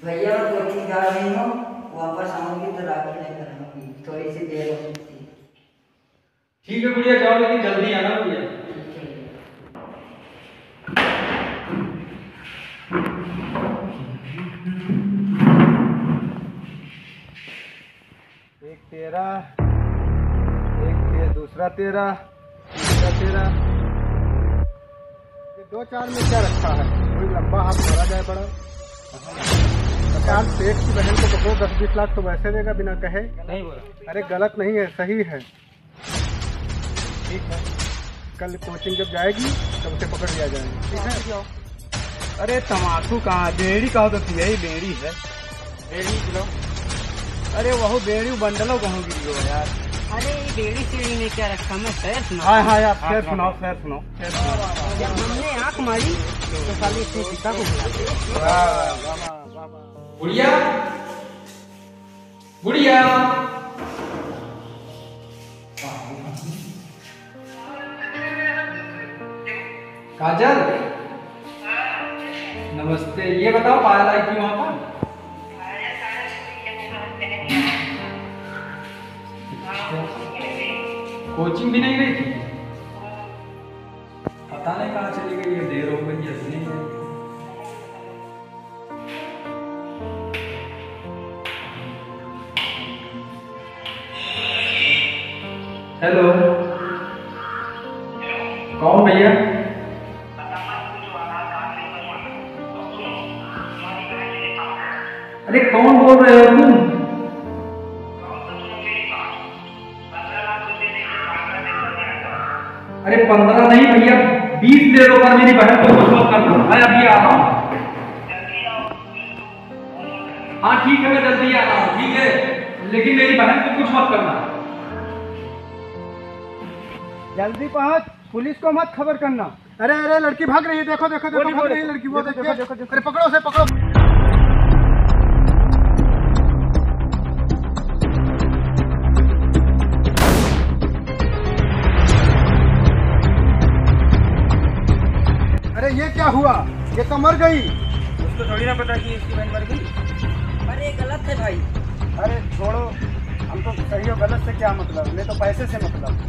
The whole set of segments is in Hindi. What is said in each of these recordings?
भैया मैं कोचिंग जा रही हूँ, वापस आऊंगी तो राखी लेकर आऊंगी, थोड़ी सी देर हो सकती है। ठीक है गुड़िया, जाओ लेकिन जल्दी आना गुड़िया। एक तेरा, एक दूसरा तेरा, तीसरा तेरा। ये 2-4 में क्या रखा है? कोई लंबा हाथ भरा जाए बड़ा। पचास सेठ की बहन को पकड़ो, 10-20 लाख तो वैसे देगा बिना कहे। नहीं बोला। अरे गलत नहीं है, सही है। ठीक है, कल कोचिंग जब जाएगी तब उसे पकड़ लिया जाएगा। ठीक है। अरे तम्बाकू कहाँ, बेड़ी कहो तो यही बेड़ी है। बेड़ी किलो। अरे वह बेड़ी बंडलों कहूँ गिरी हो यार। अरे ये बेड़ी सीढ़ी ने क्या रखा? मैं शहर सुना। हाँ हाँ यार, शेर सुनाओ, शेर सुनाओ। जब हमने आंख मारी तो साले इसने पिता को बुला गुड़िया, गुड़िया। काजल, नमस्ते। ये बताओ पायल आई थी वहां पर? कोचिंग भी नहीं गई थी? पता नहीं कहाँ चली गई है, देर हो गई है, नहीं है। हेलो, कौन भैया? अरे कौन बोल रहे हो तुम? अरे 15 नहीं भैया, 20 दे दो, पर मेरी बहन को कुछ मत करना। मैं अभी आ रहा हूँ। हाँ ठीक है, मैं जल्दी आ रहा हूँ। ठीक है, लेकिन मेरी बहन को कुछ मत करना। जल्दी पहुँच, पुलिस को मत खबर करना। अरे अरे लड़की भाग रही है, देखो देखो देखो, भाग रही है लड़की। वो देखो देखो। अरे पकड़ो उसे, पकड़ो। अरे ये क्या हुआ? ये तो मर गई। उसको थोड़ी ना पता कि इसकी बहन मर गई। अरे गलत है भाई। अरे छोड़ो, हमको सही और गलत से क्या मतलब, हमें तो पैसे से मतलब।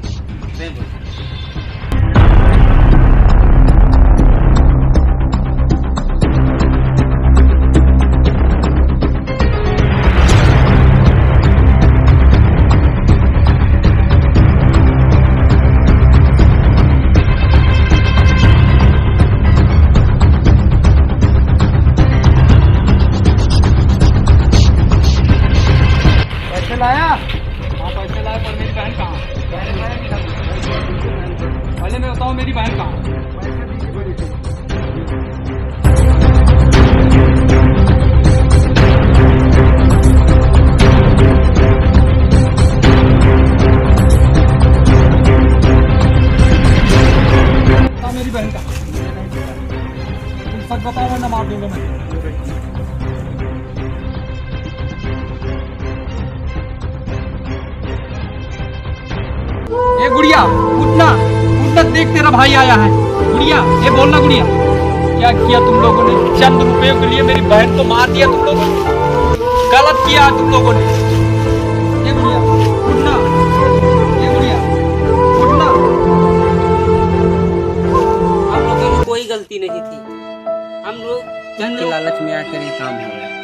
लाया? हाँ पैसे लाया, पर मेरी बहन कहाँ? पहले मैं बताऊँ मेरी बहन कहाँ? मेरी बहन कहाँ? तुम सच बताओ वरना मार दूंगा मैं। ए गुड़िया, उठना उठना, देख तेरा भाई आया है। गुड़िया, ये बोलना गुड़िया, क्या किया तुम लोगों ने? चंद रुपयों के लिए मेरी बहन को मार दिया तुम लोगों ने। गलत किया तुम लोगों ने। ये गुड़िया उठना, ये गुड़िया उठना। हम लोगों की कोई गलती नहीं थी, हम लोग धन के लालच में आकर ये काम हो गया।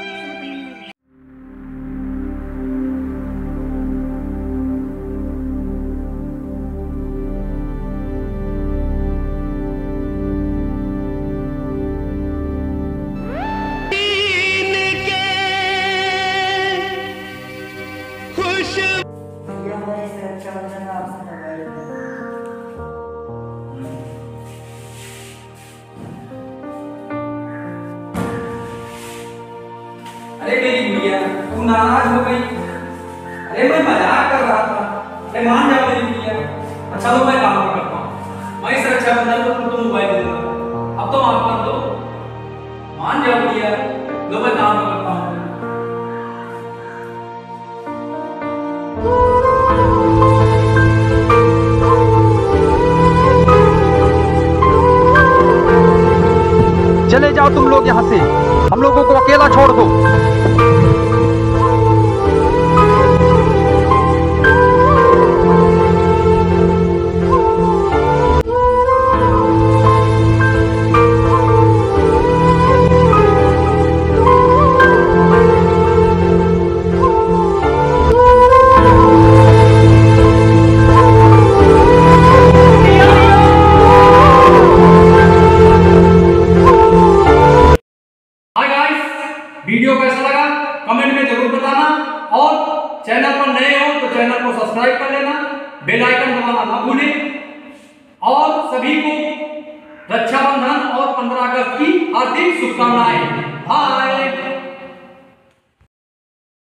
अरे मेरी गुड़िया, तू नाराज हो गई? अरे मैं मजाक कर रहा था। अरे मान जाओ मेरी गुड़िया। अच्छा तो मैं काम करता हूँ, मैं इस रक्षाबंधन को तुमको मोबाइल दूंगा। अब तो माफ कर दो, मान जाओ गुड़िया। लो मैं काम करता हूँ। चले जाओ तुम लोग यहाँ से, हम लोगों को अकेला छोड़ दो। वीडियो कैसा लगा कमेंट में जरूर बताना, और चैनल पर नए हो तो चैनल को सब्सक्राइब कर लेना, बेल आइकन दबाना ना भूलें, और सभी को रक्षाबंधन और 15 अगस्त की हार्दिक शुभकामनाएं। बाय।